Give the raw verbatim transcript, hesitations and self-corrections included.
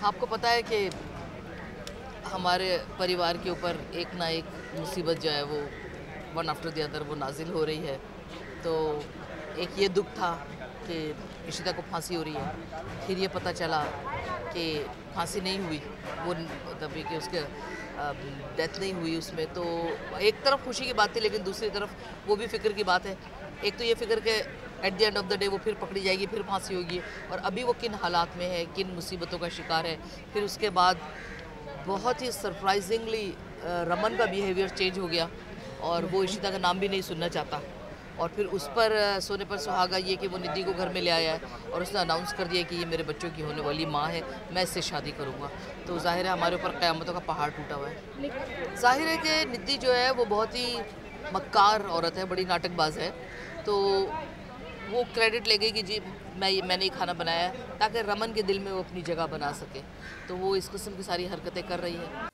आपको पता है कि हमारे परिवार के ऊपर एक ना एक मुसीबत जो है वो वन आफ्टर द अदर वो नाजिल हो रही है। तो एक ये दुख था कि इशिता को फांसी हो रही है, फिर ये पता चला कि फांसी नहीं हुई, वो तभी कि उसके डेथ नहीं हुई उसमें। तो एक तरफ खुशी की बात थी, लेकिन दूसरी तरफ वो भी फ़िक्र की बात है। एक तो ये फ़िक्र के at the end of the day वो फिर पकड़ी जाएगी, फिर फांसी होगी, और अभी वो किन हालात में है, किन मुसीबतों का शिकार है। फिर उसके बाद बहुत ही सरप्राइजिंगली रमन का बिहेवियर चेंज हो गया और वो इशिता का नाम भी नहीं सुनना चाहता। और फिर उस पर सोने पर सुहागा ये कि वो निधि को घर में ले आया है और उसने अनाउंस कर दिया कि ये मेरे बच्चों की होने वाली माँ है, मैं इससे शादी करूँगा। तो जाहिर है हमारे ऊपर क़यामतों का पहाड़ टूटा हुआ है। जाहिर है कि निधि जो है वो बहुत ही मक्कार औरत है, बड़ी नाटकबाज है। तो वो क्रेडिट ले गई कि जी मैं ये मैंने ये खाना बनाया है ताकि रमन के दिल में वो अपनी जगह बना सके। तो वो इस किस्म की सारी हरकतें कर रही है।